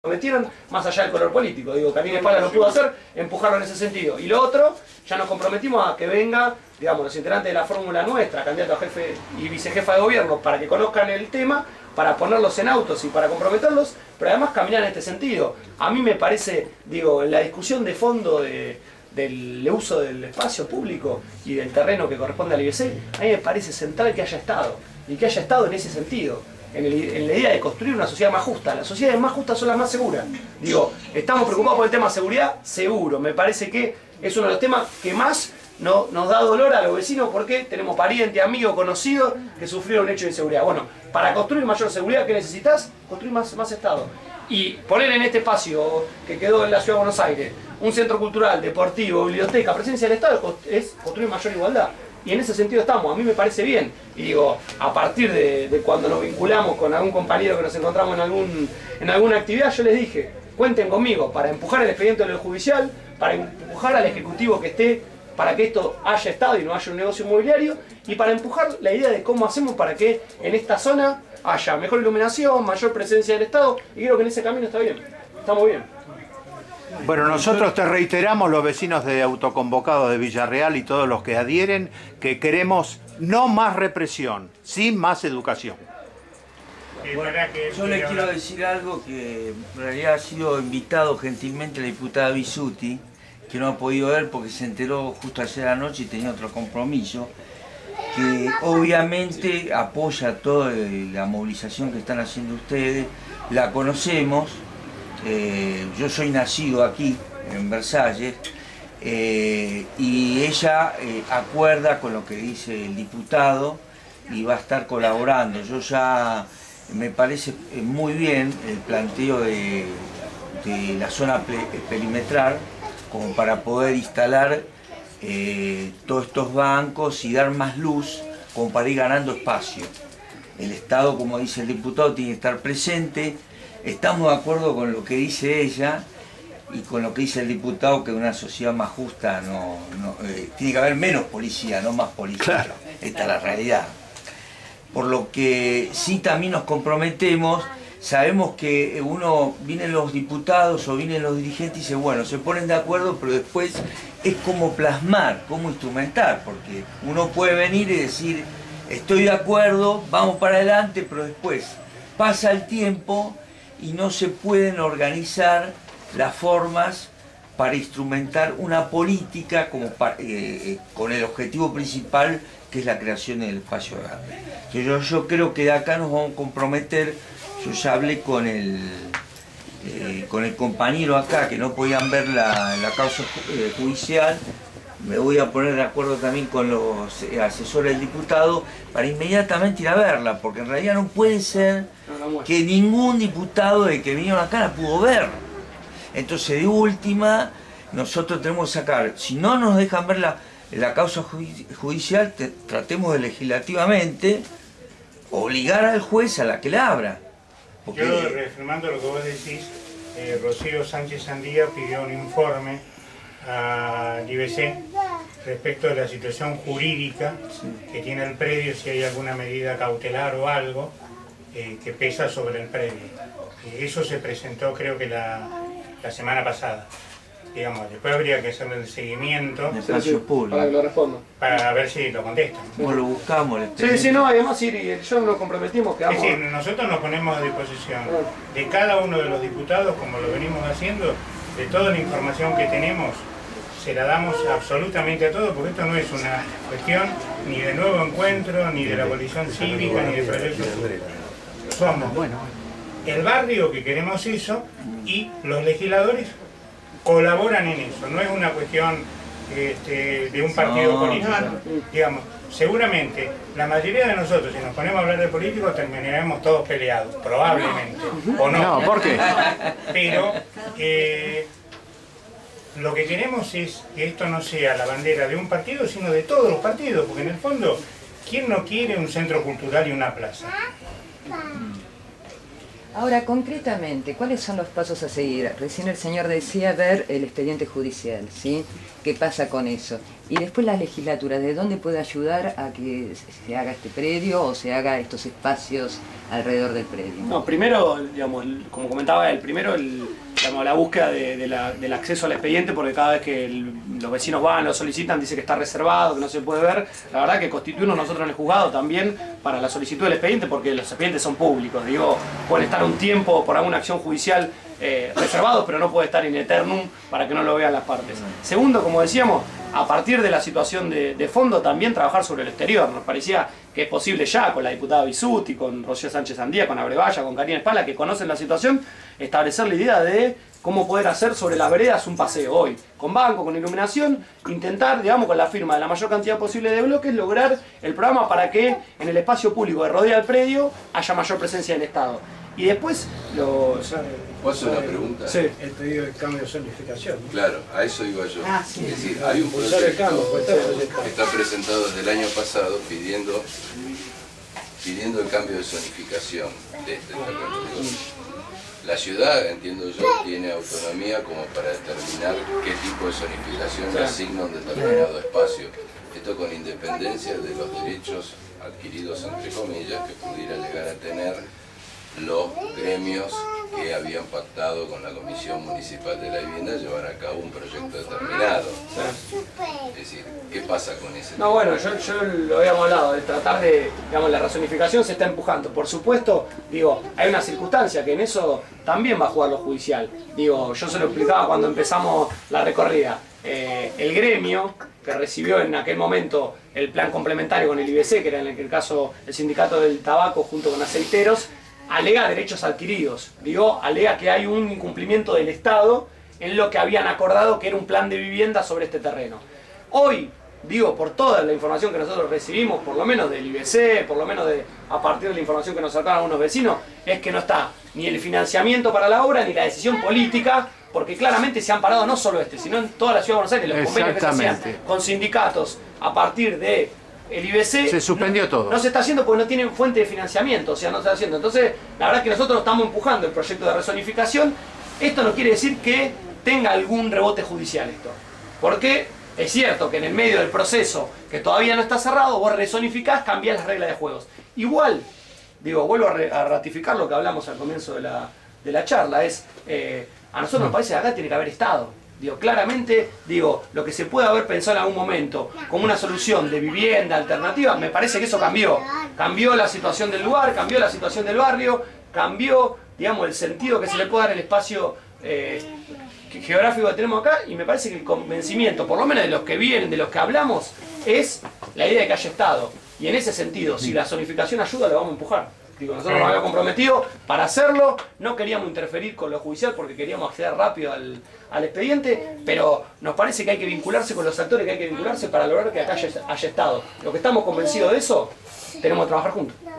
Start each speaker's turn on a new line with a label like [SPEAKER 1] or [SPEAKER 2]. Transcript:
[SPEAKER 1] metieron más allá del color político. Digo, Camila Espala lo pudo hacer, empujarlo en ese sentido. Y lo otro, ya nos comprometimos a que venga, digamos, los integrantes de la fórmula nuestra, candidato a jefe y vicejefa de gobierno, para que conozcan el tema, para ponerlos en autos y para comprometerlos, pero además caminar en este sentido. A mí me parece, digo, en la discusión de fondo del uso del espacio público y del terreno que corresponde al IBC, a mí me parece central que haya estado, y que haya estado en ese sentido. En la idea de construir una sociedad más justa. Las sociedades más justas son las más seguras. Digo, ¿estamos preocupados por el tema de seguridad? Seguro. Me parece que es uno de los temas que más nos da dolor a los vecinos porque tenemos parientes, amigos, conocidos que sufrieron un hecho de inseguridad. Bueno, para construir mayor seguridad, ¿qué necesitas? Construir más Estado. Y poner en este espacio que quedó en la Ciudad de Buenos Aires un centro cultural, deportivo, biblioteca, presencia del Estado, es construir mayor igualdad. Y en ese sentido estamos, a mí me parece bien. Y digo, a partir de cuando nos vinculamos con algún compañero que nos encontramos en alguna actividad, yo les dije, cuenten conmigo para empujar el expediente de lo judicial, para empujar al Ejecutivo que esté, para que esto haya estado y no haya un negocio inmobiliario, y para empujar la idea de cómo hacemos para que en esta zona haya mejor iluminación, mayor presencia del Estado, y creo que en ese camino está bien, estamos bien.
[SPEAKER 2] Bueno, nosotros te reiteramos, los vecinos de Autoconvocados de Villarreal y todos los que adhieren, que queremos no más represión, sí más educación.
[SPEAKER 3] Yo le quiero decir algo que en realidad ha sido invitado gentilmente la diputada Bisutti, que no ha podido ver porque se enteró justo ayer anoche y tenía otro compromiso, que obviamente apoya toda la movilización que están haciendo ustedes, la conocemos. Yo soy nacido aquí, en Versalles, y ella acuerda con lo que dice el diputado y va a estar colaborando. Yo ya me parece muy bien el planteo de la zona perimetral como para poder instalar todos estos bancos y dar más luz como para ir ganando espacio. El Estado, como dice el diputado, tiene que estar presente. Estamos de acuerdo con lo que dice ella y con lo que dice el diputado, que una sociedad más justa tiene que haber menos policía, no más policía.
[SPEAKER 2] Claro.
[SPEAKER 3] Esta es la realidad. Por lo que sí también nos comprometemos, sabemos que vienen los diputados o vienen los dirigentes y dicen, bueno, se ponen de acuerdo, pero después es como plasmar, como instrumentar, porque uno puede venir y decir, estoy de acuerdo, vamos para adelante, pero después pasa el tiempo y no se pueden organizar las formas para instrumentar una política con el objetivo principal que es la creación del espacio grande. Yo creo que de acá nos vamos a comprometer. Yo ya hablé con el compañero acá, que no podían ver la causa judicial. Me voy a poner de acuerdo también con los asesores del diputado para inmediatamente ir a verla, porque en realidad no puede ser que ningún diputado de que vinieron acá la pudo ver. Entonces, de última, nosotros tenemos que sacar, si no nos dejan ver la causa judicial, tratemos de legislativamente obligar al juez a la que la abra.
[SPEAKER 4] Porque... Yo, reafirmando lo que vos decís, Rocío Sánchez Sandía pidió un informe al IBC respecto de la situación jurídica que tiene el predio, si hay alguna medida cautelar o algo que pesa sobre el predio. Eso se presentó creo que la semana pasada. Digamos, después habría que hacerle el seguimiento
[SPEAKER 3] en espacio público
[SPEAKER 1] para que lo responda,
[SPEAKER 4] para ver si lo contestan.
[SPEAKER 3] Como lo buscamos.
[SPEAKER 1] Sí, no, además yo nos comprometimos que vamos.
[SPEAKER 4] Es decir, nosotros nos ponemos a disposición de cada uno de los diputados, como lo venimos haciendo, de toda la información que tenemos, se la damos absolutamente a todos, porque esto no es una cuestión ni de Nuevo Encuentro, ni de la coalición cívica, ni de Proyecto Sur. Somos el barrio que queremos eso y los legisladores colaboran en eso, no es una cuestión de un partido político. Digamos, seguramente la mayoría de nosotros, si nos ponemos a hablar de políticos, terminaremos todos peleados, probablemente, o no.
[SPEAKER 2] No, ¿por qué?
[SPEAKER 4] Pero lo que queremos es que esto no sea la bandera de un partido, sino de todos los partidos, porque en el fondo, ¿quién no quiere un centro cultural y una plaza?
[SPEAKER 5] Ahora, concretamente, ¿cuáles son los pasos a seguir? Recién el señor decía ver el expediente judicial, ¿sí? ¿Qué pasa con eso? Y después la legislatura, ¿de dónde puede ayudar a que se haga este predio o se haga estos espacios alrededor del predio?
[SPEAKER 1] No, primero, digamos, como comentaba él, primero digamos, la búsqueda del acceso al expediente, porque cada vez que los vecinos van, lo solicitan, dice que está reservado, que no se puede ver. La verdad que constituirnos nosotros en el juzgado también para la solicitud del expediente, porque los expedientes son públicos, digo, pueden estar un tiempo por alguna acción judicial reservados, pero no puede estar in eternum para que no lo vean las partes. Segundo, como decíamos, a partir de la situación de fondo también trabajar sobre el exterior. Nos parecía que es posible ya con la diputada Bisuti, con Rocío Sánchez Andía, con Abrevaya, con Karina Espala, que conocen la situación, establecer la idea de cómo poder hacer sobre las veredas un paseo hoy, con banco, con iluminación, intentar, digamos, con la firma de la mayor cantidad posible de bloques, lograr el programa para que en el espacio público que rodea el predio haya mayor presencia del Estado. Y después
[SPEAKER 6] ¿Puedo hacer una pregunta?
[SPEAKER 1] Sí.
[SPEAKER 7] El pedido de cambio de zonificación.
[SPEAKER 6] Claro, a eso iba yo.
[SPEAKER 5] Sí.
[SPEAKER 6] Es decir, hay un
[SPEAKER 7] Pulsar el cambio,
[SPEAKER 6] proyecto
[SPEAKER 7] pues,
[SPEAKER 6] que está presentado desde el año pasado pidiendo el cambio de zonificación de este terreno. La ciudad, entiendo yo, tiene autonomía como para determinar qué tipo de zonificación le asigna un determinado espacio. Esto con independencia de los derechos adquiridos, entre comillas, que pudiera llegar a tener los gremios que habían pactado con la Comisión Municipal de la Vivienda llevar a cabo un proyecto determinado. Es decir, ¿qué pasa con ese tema?
[SPEAKER 1] No, bueno, yo lo habíamos hablado, de tratar de, digamos, la razonificación se está empujando. Por supuesto, digo, hay una circunstancia que en eso también va a jugar lo judicial. Digo, yo se lo explicaba cuando empezamos la recorrida. El gremio que recibió en aquel momento el plan complementario con el IBC, que era en el caso el sindicato del tabaco junto con aceiteros, alega derechos adquiridos, digo, alega que hay un incumplimiento del Estado en lo que habían acordado que era un plan de vivienda sobre este terreno. Hoy, digo, por toda la información que nosotros recibimos, por lo menos del IBC, por lo menos a partir de la información que nos sacaron algunos vecinos, es que no está ni el financiamiento para la obra ni la decisión política, porque claramente se han parado no solo sino en toda la ciudad de Buenos Aires, los convenios que se hacían con sindicatos a partir de el IBC
[SPEAKER 2] se suspendió todo.
[SPEAKER 1] No se está haciendo porque no tienen fuente de financiamiento, o sea, no se está haciendo. Entonces, la verdad es que nosotros estamos empujando el proyecto de rezonificación. Esto no quiere decir que tenga algún rebote judicial esto. Porque es cierto que en el medio del proceso, que todavía no está cerrado, vos rezonificás, cambiás las reglas de juegos. Igual, digo, vuelvo a ratificar lo que hablamos al comienzo de la charla, es, a nosotros nos parece que acá tiene que haber Estado. Digo, claramente, digo, lo que se puede haber pensado en algún momento como una solución de vivienda alternativa, me parece que eso cambió. Cambió la situación del lugar, cambió la situación del barrio, cambió, digamos, el sentido que se le puede dar el espacio geográfico que tenemos acá, y me parece que el convencimiento, por lo menos de los que vienen, de los que hablamos, es la idea de que haya Estado. Y en ese sentido, si la zonificación ayuda, la vamos a empujar. Digo, nosotros nos habíamos comprometido para hacerlo, no queríamos interferir con lo judicial porque queríamos acceder rápido al expediente, pero nos parece que hay que vincularse con los actores que hay que vincularse para lograr que acá haya Estado. Los que estamos convencidos de eso, tenemos que trabajar juntos.